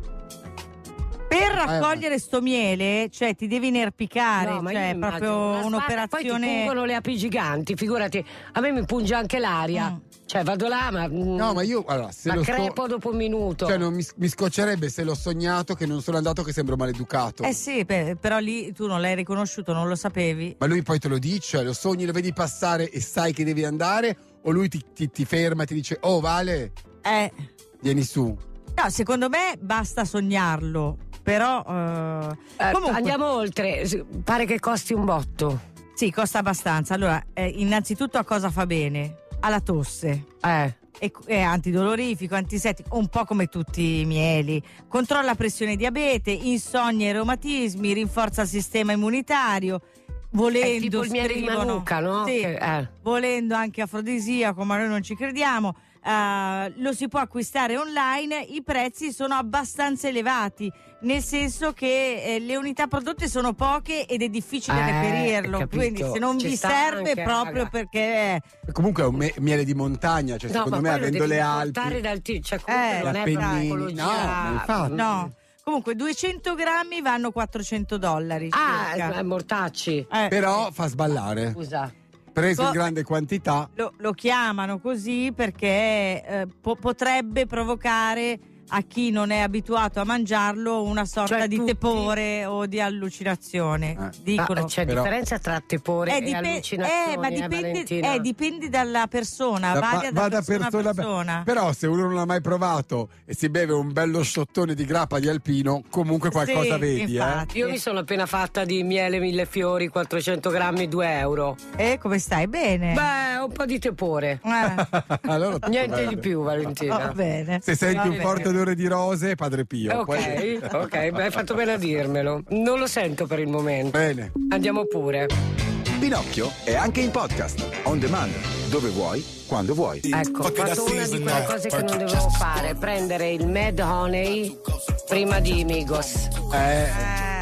Per raccogliere sto miele, cioè ti devi inerpicare, No, ma cioè io è immagino proprio una spada, un'operazione. Poi ti pungono le api giganti, figurati. A me mi punge anche l'aria. Mm. Cioè vado là, ma. No, ma io allora, se ma lo crepo sto... dopo un minuto. Cioè, non mi, mi scoccerebbe se l'ho sognato che non sono andato, che sembro maleducato. Eh sì, beh, però lì tu non l'hai riconosciuto, non lo sapevi. Ma lui poi te lo dice, lo sogni, lo vedi passare e sai che devi andare? O lui ti, ti- ti ferma e ti dice, oh Vale, Eh, vieni su. no, secondo me basta sognarlo, però eh, Eh, comunque Andiamo oltre. S- Pare che costi un botto. sì, costa abbastanza. Allora, eh, innanzitutto a cosa fa bene? Alla tosse. Eh. È, è antidolorifico, antisettico, un po' come tutti i mieli. Controlla pressione e diabete, insonnia e reumatismi, rinforza il sistema immunitario. Volendo, È tipo il miele di scrivono- Manuka, no? Sì, Che- eh. volendo anche afrodisiaco, ma noi non ci crediamo. Eh, lo si può acquistare online, i prezzi sono abbastanza elevati, nel senso che eh, le unità prodotte sono poche ed è difficile Eh, reperirlo, capito. quindi se non Ci vi sta serve anche, proprio raga. perché Comunque è un me- miele di montagna, cioè No, secondo ma me poi lo avendo devi le importare Alpi. dal ti- cioè, comunque Eh, non è Appennini. farmacologia. No, ma infatti. no. Comunque duecento grammi vanno quattrocento dollari. Ah, circa. è mortacci. Eh, Però fa sballare. Scusa. Preso in Co- grande quantità. lo, lo chiamano così perché eh, po- potrebbe provocare a chi non è abituato a mangiarlo una sorta Cioè, di tutti- tepore o di allucinazione. Eh. Dicono. Ah, c'è Però- differenza tra tepore Eh, e dipe- allucinazioni, eh, ma eh, dipende, Valentina? eh, dipende dalla persona, Da- varia da, va da persona a persona- persona. Però se uno non l'ha mai provato e si beve un bello sciottone di grappa di alpino, comunque qualcosa Sì, vedi, infatti. Io mi sono appena fatta di miele mille fiori, quattrocento grammi, due euro. Eh, come stai? Bene? Beh, un po' di tepore. Eh, eh? Allora, tutto Niente bene. di più, Valentina. va bene. Se senti Va un bene. forte odore di rose, Padre Pio. Poi- Ok, ok, beh, hai fatto bene a dirmelo. Non lo sento per il momento. Bene. Andiamo pure. Pinocchio è anche in podcast, on demand, dove vuoi, quando vuoi. Ecco, ho fatto una di quelle cose che non dovevo fare: prendere il Mad Honey prima di Migos. Eh, Eh,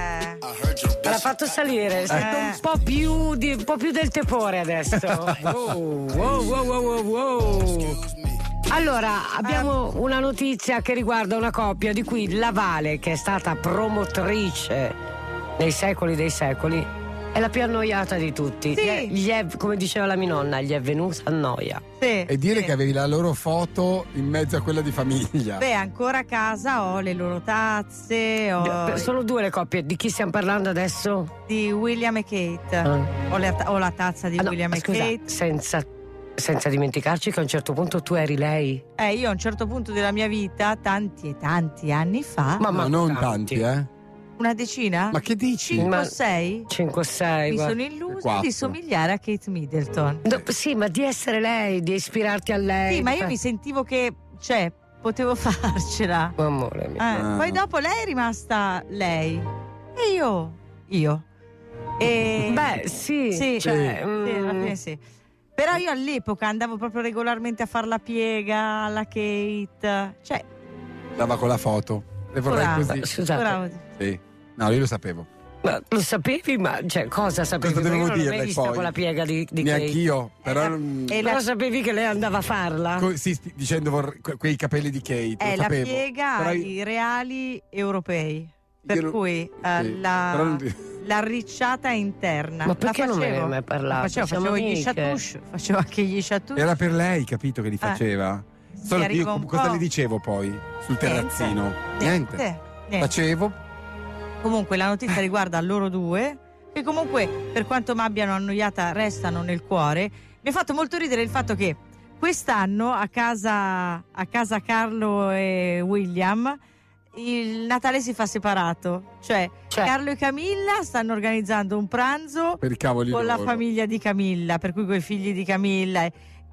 Me l'ha fatto salire, sento un po' più di, un po' più del tepore adesso. Wow, wow, wow, wow, wow, wow. Allora, abbiamo una notizia che riguarda una coppia di cui la Vale, che è stata promotrice nei secoli dei secoli, è la più annoiata di tutti. Sì. Gli è- gli è, come diceva la mia nonna, gli è venuta a noia. sì, e dire sì. che avevi la loro foto in mezzo a quella di famiglia. Beh, ancora a casa ho le loro tazze, ho Sono due le coppie, di chi stiamo parlando adesso? di William e Kate. Ah. Ho, la, ho la tazza di Ah, no, William e scusa, Kate. senza, senza dimenticarci che a un certo punto tu eri lei. Eh, io a un certo punto della mia vita, tanti e tanti anni fa, Ma, Ma non tanti, eh? una decina? Ma che dici? Cinque Ma- o sei? cinque o sei. Mi guarda. sono illusa Quattro. di somigliare a Kate Middleton. No, sì, ma di essere lei, di ispirarti a lei. Sì, ma di io fa- mi sentivo che, cioè, potevo farcela. Oh, amore mio. Eh, Ah. Poi dopo lei è rimasta lei. E io? Io. E... Beh, sì. Sì, cioè, sì, alla mm, fine sì. Però io all'epoca andavo proprio regolarmente a far la piega alla Kate. Cioè, Stava con la foto. Le vorrei bravo. così. Scusate, bravo. Sì. No, io lo sapevo. ma lo sapevi, ma cioè, cosa sapevi? Cosa Perché dovevo io non l'ho dirle mai vista poi? con la piega di, di Kate. Neanch'io, però Eh, non- e la- Però sapevi che lei andava a farla? co- sì, spi- dicendo vorrei- que- quei capelli di Kate, È lo la sapevo. piega Però io- ai reali europei. per Io non- cui eh, sì, però la, non- l'arricciata interna. Ma perché la non me ne facevo, hai mai parlato? La facevo, Siamo facevo gli amiche. chatouche, facevo anche gli chatouche. Era per lei, capito, che li faceva? Solo che arriva io un cosa po'. le dicevo poi sul terrazzino? Niente, niente. Facevo. Comunque la notizia riguarda loro due, che comunque per quanto mi abbiano annoiata restano nel cuore. Mi ha fatto molto ridere il fatto che quest'anno a casa, a casa Carlo e William il Natale si fa separato, cioè, Cioè? Carlo e Camilla stanno organizzando un pranzo Per i cavoli con la loro. famiglia di Camilla, per cui con i figli di Camilla.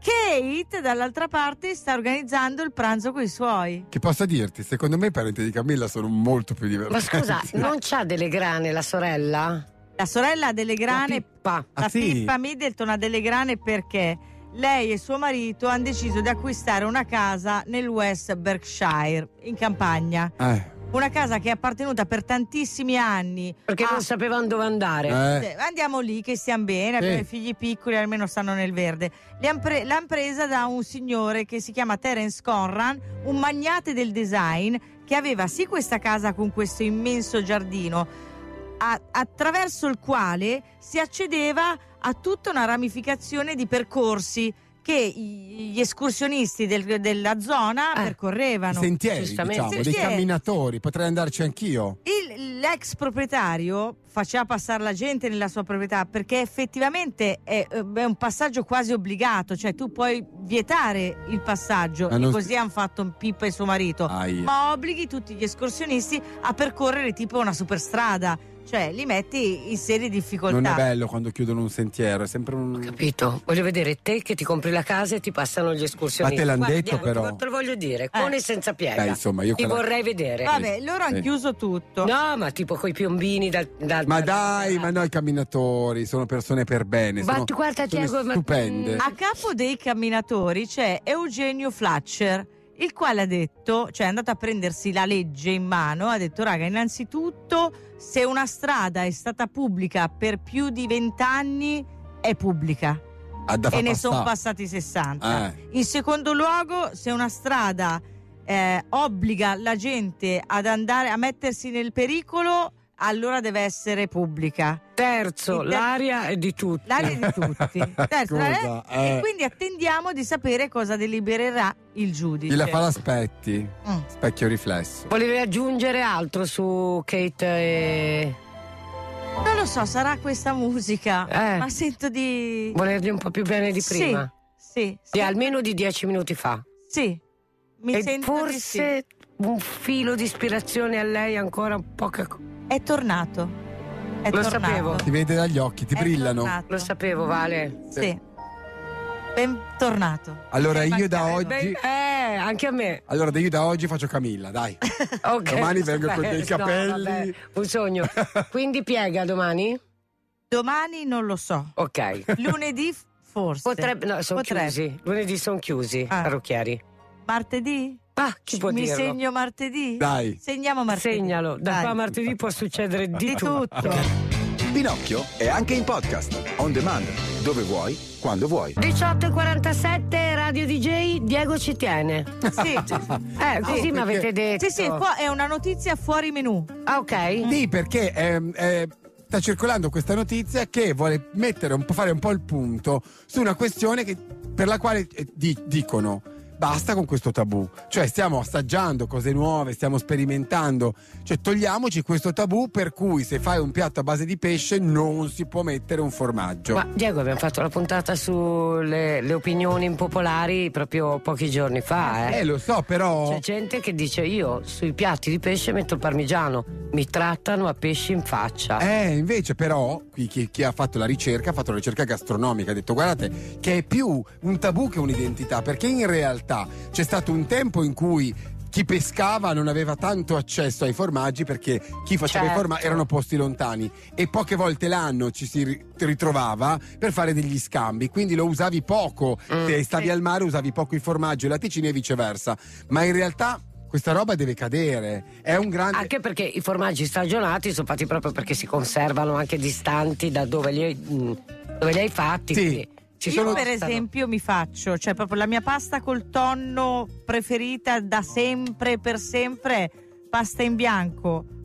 Kate dall'altra parte sta organizzando il pranzo con i suoi. Che posso dirti? Secondo me i parenti di Camilla sono molto più divertenti. Ma scusa, non c'ha delle grane la sorella? La sorella ha delle grane, La Pippa. la Ah, sì? Pippa Middleton ha delle grane perché lei e suo marito hanno deciso di acquistare una casa nel West Berkshire, in campagna. Eh, Una casa che è appartenuta per tantissimi anni. Perché a- non sapevano dove andare. eh. Eh, Andiamo lì che stiamo bene, abbiamo Sì. i figli piccoli, almeno stanno nel verde. Le han pre- l'hanno presa da un signore che si chiama Terence Conran, un magnate del design, che aveva sì questa casa con questo immenso giardino, a- attraverso il quale si accedeva a tutta una ramificazione di percorsi che i- gli escursionisti del- della zona Eh. percorrevano. I sentieri, Giustamente. diciamo, dei Sentieri. camminatori, potrei andarci anch'io. Il- l'ex proprietario faceva passare la gente nella sua proprietà perché effettivamente è, è un passaggio quasi obbligato, cioè tu puoi vietare il passaggio Ma e non- così hanno fatto Pippa e suo marito, Aia. ma obblighi tutti gli escursionisti a percorrere tipo una superstrada, cioè li metti in serie difficoltà. Non è bello quando chiudono un sentiero, è sempre un... Capito? Voglio vedere te che ti compri la casa e ti passano gli escursionisti. Ma te l'han Guarda, detto, Diego, però. Te lo voglio dire, con Eh. e senza piega. Beh, insomma, io Ti quella- vorrei vedere. Vabbè, loro hanno Sì. chiuso tutto. No, ma tipo coi piombini dal, dal- Ma dal- dai, ma no, i camminatori sono persone per bene. Ma sono, tu guarda, sono Diego, ma- stupende. A capo dei camminatori c'è Eugenio Fletcher, il quale ha detto, cioè è andato a prendersi la legge in mano, ha detto raga, innanzitutto se una strada è stata pubblica per più di vent'anni è pubblica Ha da e far ne sono passare. passati sessanta. Eh. In secondo luogo, se una strada eh, obbliga la gente ad andare a mettersi nel pericolo, allora deve essere pubblica. Terzo, Il ter- l'aria è di tutti. L'aria è di tutti. Terzo, Scusa, eh, eh. E quindi attendiamo di sapere cosa delibererà il giudice. Chi la fa l'aspetti? Mm. Specchio riflesso. Volevi aggiungere altro su Kate e... Non lo so, sarà questa musica, Eh. ma sento di... volergli un po' più bene di Sì, prima? Sì, Sì, almeno di dieci minuti fa. sì. Mi e sento di sì. forse un filo di ispirazione a lei ancora un po' che... È tornato. È Lo tornato. sapevo. Ti vede dagli occhi, ti È brillano. tornato. Lo sapevo, Vale. Sì. Bentornato. Allora Sei io da mancato. oggi. Beh, eh, anche a me. Allora io da oggi faccio Camilla, dai. Ok. Domani vengo con dei No, capelli. vabbè, un sogno. Quindi piega domani? Domani non lo so. Ok. Lunedì forse. Potrebbe, no, sono Potrebbe. chiusi. Lunedì sono chiusi, Ah. parrucchieri. Martedì? Ah, chi può Mi dirlo? segno martedì? Dai. Segniamo martedì. Segnalo, da Dai. qua a martedì può succedere di, Di tutto. Pinocchio è anche in podcast, on demand, dove vuoi, quando vuoi. diciotto e quarantasette Radio D J, Diego ci tiene. Sì. Eh, così mi perché- avete detto. Sì, sì, fu- è una notizia fuori menù. Ah, ok. Sì, perché ehm, eh, sta circolando questa notizia che vuole mettere un po', fare un po' il punto su una questione che- per la quale eh, di- dicono basta con questo tabù, cioè stiamo assaggiando cose nuove, stiamo sperimentando, cioè togliamoci questo tabù per cui se fai un piatto a base di pesce non si può mettere un formaggio. Ma Diego, abbiamo fatto la puntata sulle le opinioni impopolari proprio pochi giorni fa, eh. Eh, lo so, però C'è gente che dice io sui piatti di pesce metto il parmigiano, mi trattano a pesci in faccia. Eh, invece però, qui chi, chi ha fatto la ricerca, ha fatto la ricerca gastronomica, ha detto guardate che è più un tabù che un'identità, perché in realtà c'è stato un tempo in cui chi pescava non aveva tanto accesso ai formaggi perché chi faceva Certo. i formaggi erano posti lontani e poche volte l'anno ci si ri- ritrovava per fare degli scambi, quindi lo usavi poco, Mm, se stavi sì. al mare usavi poco il formaggio e i latticini e viceversa, ma in realtà questa roba deve cadere, è un grande... Anche perché i formaggi stagionati sono fatti proprio perché si conservano anche distanti da dove li hai, mh, dove li hai fatti. Sì. quindi ci Io sono- per esempio mi faccio, cioè proprio la mia pasta col tonno preferita da sempre, per sempre, pasta in bianco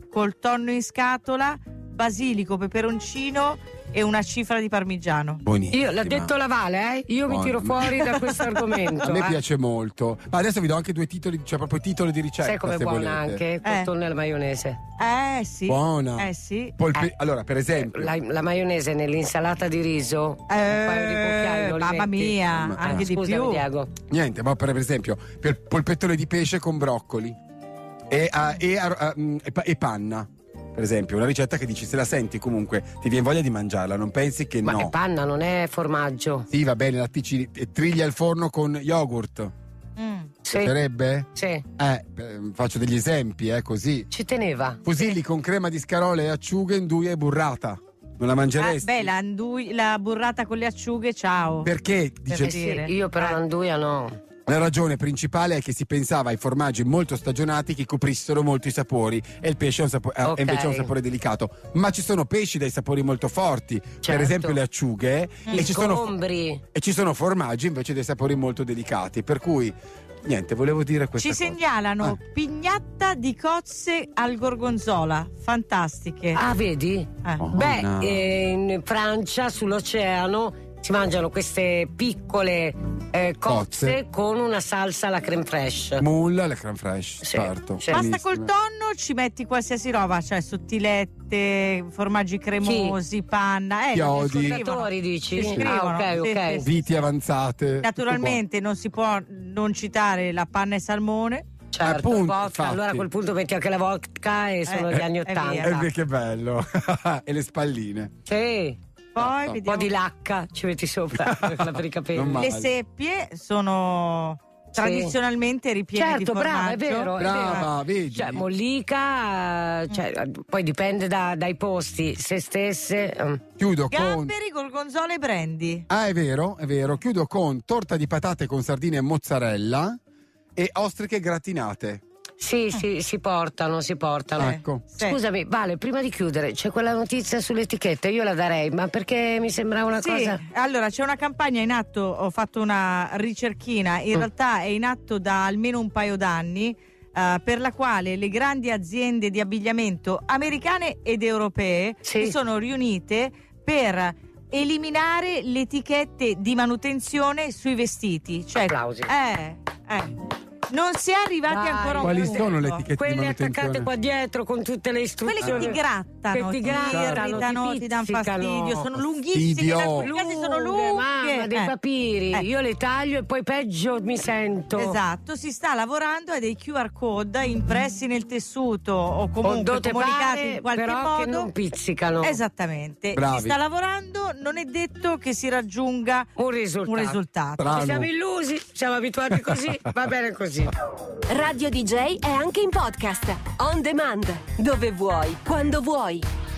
col tonno in scatola, basilico, peperoncino e una cifra di parmigiano. Buonissima. Io l'ha detto la Vale, eh? Io Buona. mi tiro fuori da questo argomento. A me eh. piace molto. Ma adesso vi do anche due titoli, cioè proprio titoli di ricetta. Sai com'è se buona volete. anche? Col Eh. tonno e la maionese. Eh sì. Buona. Eh sì. Polpe- Eh. Allora, per esempio, La, la maionese nell'insalata di riso, un paio di cucchiai Eh, non li mamma metti? mia, Ma- anche Eh, di scusami, più. Diego. niente, ma per esempio, per polpettone di pesce con broccoli e, ah, e, ah, ah, mm, e pa- e panna. Per esempio, una ricetta che dici, se la senti comunque ti viene voglia di mangiarla, non pensi che Ma no. è panna, non è formaggio. Sì, va bene, latticini, e triglia al forno con yogurt. Mm. Sì, Piacerebbe? sì. Eh, eh, faccio degli esempi, eh, così. Ci teneva. Fusilli con crema di scarola e acciughe, induia e burrata. Non la Ah, mangeresti? beh, la, andui- la burrata con le acciughe, ciao. Perché? Dice, Per dire. Sì, io però Eh. l'anduia no. la ragione principale è che si pensava ai formaggi molto stagionati che coprissero molto i sapori e il pesce ha un sapo- ha Ok. invece ha un sapore delicato. Ma ci sono pesci dai sapori molto forti, per Certo. esempio le acciughe, e I ci, sono, combri. e ci sono formaggi invece dei sapori molto delicati. Per cui, niente, volevo dire questa Ci cosa. segnalano Ah. pignatta di cozze al gorgonzola, fantastiche. Ah, vedi? Eh. Oh, Beh, no. eh, in Francia, sull'oceano, si mangiano queste piccole eh, cozze Cozze. con una salsa alla creme fraiche. Mulla, le creme fraiche, Sì, certo. sì. Basta Buonissime. col tonno, ci metti qualsiasi roba, cioè sottilette, formaggi cremosi, panna. Eh, Chiodi. li scrivono. Ascoltatori, dici? Ci scrivono, Ah, ok, sì, ok. sì, sì. Viti avanzate. Naturalmente non si può non citare la panna e salmone. Certo, Appunto, vodka, infatti. allora a quel punto metti anche la vodka e sono Eh, gli anni è ottanta. vero. tutto qua. Eh, che bello. E le spalline. Sì, Poi no. un po' vediamo. di lacca ci metti sopra per i capelli. Non male. Le seppie sono tradizionalmente ripiene Certo, di brava, è formaggio. vero, è Brava, vero. vedi? Cioè, mollica, eh, cioè, poi dipende da- dai posti, se stesse. mm. Chiudo con. Gamberi, gorgonzola e brandy. Ah, è vero, è vero. Chiudo con torta di patate con sardine e mozzarella e ostriche gratinate. Sì, sì, si portano, si portano. Ecco. Sì. Scusami, Vale, prima di chiudere, c'è quella notizia sull'etichetta, io la darei, ma perché mi sembrava una Sì, cosa. allora c'è una campagna in atto, ho fatto una ricerchina, in Mm. realtà è in atto da almeno un paio d'anni, eh, per la quale le grandi aziende di abbigliamento americane ed europee Sì. si sono riunite per eliminare le etichette di manutenzione sui vestiti. Cioè, Applausi. eh, eh. Non si è arrivati Dai. ancora a un Quali punto. sono le etichette di Quelle attaccate manutenzione? qua dietro con tutte le Quelle istruzioni. che ti grattano, Che ti ti grattano, irritano, ti ti danno pizzicano. fastidio, sono lunghissime, Fastidio. in alcuni casi sono lunghe. Mamma, dei Eh. papiri. Eh. Io le taglio e poi peggio mi sento. Esatto, si sta lavorando a dei Q R code impressi nel tessuto o comunque Con dote comunicati pare, in qualche però modo. che non pizzicano. Esattamente, Bravi. si sta lavorando, non è detto che si raggiunga Un risultato. un risultato. Bravo. Ci siamo illusi, siamo abituati così, va bene così. Radio D J è anche in podcast. On demand. Dove vuoi, quando vuoi.